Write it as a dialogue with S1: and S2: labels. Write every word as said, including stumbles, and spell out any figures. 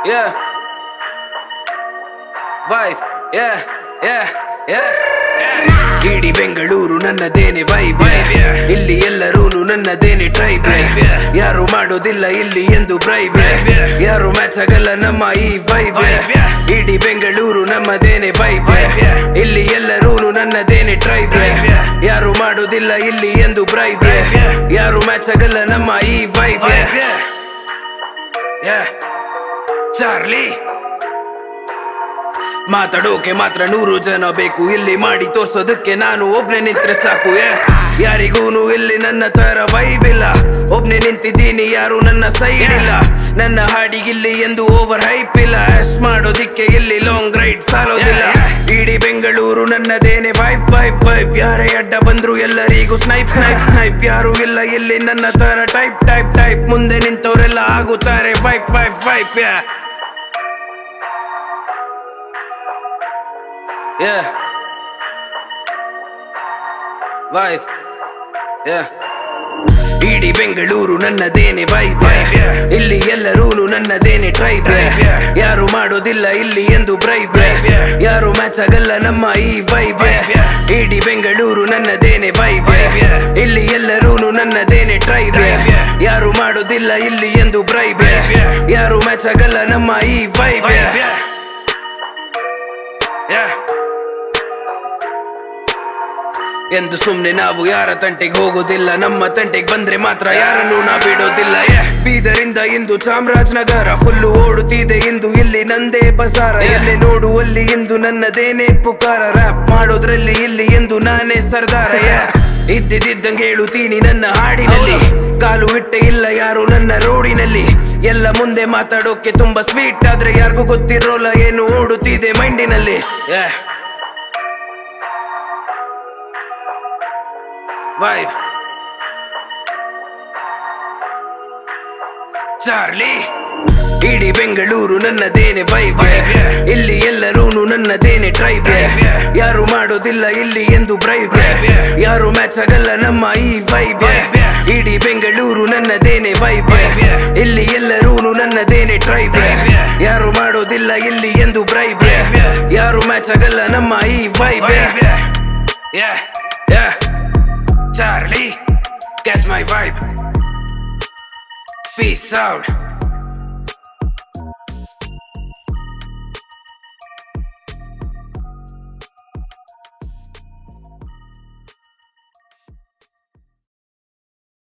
S1: Yeah. Vibe. Yeah. Yeah. Yeah. ಇಡೀ ಬೆಂಗಳೂರು ನನ್ನದೇನೆ vibe, ಇಲ್ಲಿ ಎಲ್ಲರೂನು ನನ್ನದೇನೆ ಟ್ರೈಬ್, ಯಾರು ಮಾಡೋದಿಲ್ಲ ಇಲ್ಲಿ ಎಂದು ಬ್ರೈಬ್, ಯಾರು ಮ್ಯಾಚ್ ಆಗಲ್ಲ ನಮ್ಮ ಈ ವೈಬ್. ಇಡೀ ಬೆಂಗಳೂರು ನಮ್ಮದೇನೆ ವೈಬ್, ಇಲ್ಲಿ ಎಲ್ಲರೂನು ನನ್ನದೇನೆ ಟ್ರೈಬ್, ಯಾರು ಮಾಡೋದಿಲ್ಲ ಇಲ್ಲಿ ಎಂದು ಬ್ರೈಬ್, ಯಾರು ಮ್ಯಾಚ್ ಆಗಲ್ಲ ನಮ್ಮ ಈ ವೈಬ್. ಚಾರ್ಲಿ ಮಾತಾಡೋಕೆ ಮಾತ್ರ ನೂರು ಜನ ಬೇಕು, ಇಲ್ಲಿ ಮಾಡಿ ತೋರ್ಸೋದಕ್ಕೆ ನಾನು ಒಬ್ನೇ ನಿಂತ್ರೆ ಸಾಕು. ಯಾರಿಗೂನು ಇಲ್ಲಿ ನನ್ನ ತರ ವೈಬ್ ಇಲ್ಲ, ಒಬ್ನೇ ನಿಂತಿದ್ದೀನಿ ಯಾರು ನನ್ನ ಸೈಡ್ ಇಲ್ಲ. ನನ್ನ ಹಾಡಿಗಿಲ್ಲಿ ಎಂದು ಓವರ್ ಹೈಪ್ ಇಲ್ಲ, ಆಶ್ ಮಾಡೋದಿಕ್ಕೆ ಇಲ್ಲಿ ಲಾಂಗ್ ರೈಡ್ ಸಾಲೋದಿಲ್ಲ. ಇಡೀ ಬೆಂಗಳೂರು ನನ್ನದೇನೆ ವೈಬ್ ವೈಬ್ ವೈಬ್, ಯಾರೇ ಅಡ್ಡ ಬಂದ್ರು ಎಲ್ಲರಿಗೂ ಸ್ನೈಪ್ ಸ್ನೈಪ್ ಸ್ನೈಪ್. ಯಾರು ಇಲ್ಲ ಇಲ್ಲಿ ನನ್ನ ತರ ಟೈಪ್ ಟೈಪ್ ಟೈಪ್, ಮುಂದೆ ನಿಂತವರೆಲ್ಲ ಆಗುತ್ತಾರೆ wipe wipe wipe. Yeah. Vibe. Yeah. ಇಡೀ ಬೆಂಗಳೂರು ನನ್ನದೇನೆ ವೈಬ್, ಇಲ್ಲಿ ಎಲ್ಲರೂನು ನನ್ನದೇನೆ ಟ್ರೈಬ್, ಯಾರು ಮಾಡೋದಿಲ್ಲ ಇಲ್ಲಿ ಎಂದು ಬ್ರೈಬ್, ಯಾರು ಮ್ಯಾಚ್ ಆಗಲ್ಲ ನಮ್ಮ ಈ ವೈಬ್. ಇಡೀ ಬೆಂಗಳೂರು ನನ್ನದೇನೆ ವೈಬ್, ಇಲ್ಲಿ ಎಲ್ಲರೂನು ನನ್ನದೇನೆ ಟ್ರೈಬ್, ಯಾರು ಮಾಡೋದಿಲ್ಲ ಇಲ್ಲಿ ಎಂದು ಬ್ರೈಬ್, ಯಾರು ಮ್ಯಾಚ್ ಆಗಲ್ಲ ನಮ್ಮ ಈ ವೈಬ್. ಎಂದು ಸುಮ್ನೆ ನಾವು ಯಾರ ತಂಟೆಗೆ ಹೋಗೋದಿಲ್ಲ, ನಮ್ಮ ತಂಟೆಗೆ ಬಂದ್ರೆ ಮಾತ್ರ ಯಾರನ್ನು ನಾ ಬಿಡೋದಿಲ್ಲ. ಬೀದರಿಂದ ಇಂದು ಚಾಮರಾಜನಗರ ಫುಲ್ಲು ಓಡುತ್ತಿದೆ ಇಂದು ಇಲ್ಲಿ ನಂದೇ ಬಜಾರ, ಎಲ್ಲಿ ನೋಡುವಲ್ಲಿ ಇಂದು ನನ್ನದೇನೆ ಪುಕಾರ, ರ್ಯಾಪ್ ಮಾಡೋದ್ರಲ್ಲಿ ಇಲ್ಲಿ ಎಂದು ನಾನೇ ಸರ್ದಾರ. ಇದ್ದಿದ್ದಂಗೆ ಹೇಳುತ್ತೀನಿ ನನ್ನ ಹಾಡಿನಲ್ಲಿ, ಕಾಲು ಇಟ್ಟೆ ಇಲ್ಲ ಯಾರು ನನ್ನ ರೋಡಿನಲ್ಲಿ. ಎಲ್ಲ ಮುಂದೆ ಮಾತಾಡೋಕೆ ತುಂಬಾ ಸ್ವೀಟ್, ಆದ್ರೆ ಯಾರಿಗೂ ಗೊತ್ತಿರೋಲ್ಲ ಏನು ಓಡುತ್ತಿದೆ ಮೈಂಡಿನಲ್ಲಿ. Vibe. ಚಾರ್ಲಿ ಇಡೀ ಬೆಂಗಳೂರು ನನ್ನದೇನೆ ವೈಬ್, ಇಲ್ಲಿ ಎಲ್ಲರೂನು ನನ್ನದೇನೆ ಟ್ರೈಬ್, ಯಾರು ಮಾಡೋದಿಲ್ಲ ಇಲ್ಲಿ ಎಂದು ಬ್ರೈಬ್, ಯಾರು ಮ್ಯಾಚ್ ಆಗಲ್ಲ ನಮ್ಮ ಈ ವೈಬ್. ಇಡೀ ಬೆಂಗಳೂರು ನನ್ನದೇನೆ ವೈಬ್, ಇಲ್ಲಿ ಎಲ್ಲರೂನು ನನ್ನದೇನೆ ಟ್ರೈಬ್, ಯಾರು ಮಾಡೋದಿಲ್ಲ ಇಲ್ಲಿ ಎಂದು ಬ್ರೈಬ್, ಯಾರು ಮ್ಯಾಚ್ ಆಗಲ್ಲ ನಮ್ಮ ಈ vibe. Yeah, yeah. Charlie, catch my vibe. Peace out.